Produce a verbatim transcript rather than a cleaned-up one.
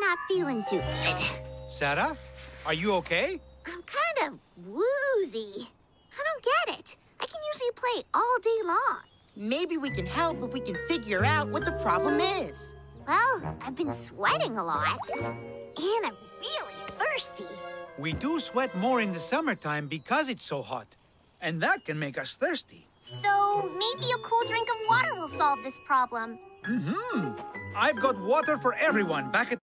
not feeling too good. Sarah, are you okay? I'm kind of woozy. I don't get it. I can usually play all day long. Maybe we can help if we can figure out what the problem is. Well, I've been sweating a lot. And I'm really thirsty. We do sweat more in the summertime because it's so hot. And that can make us thirsty. So maybe a cool drink of water will solve this problem. Mm-hmm. I've got water for everyone back at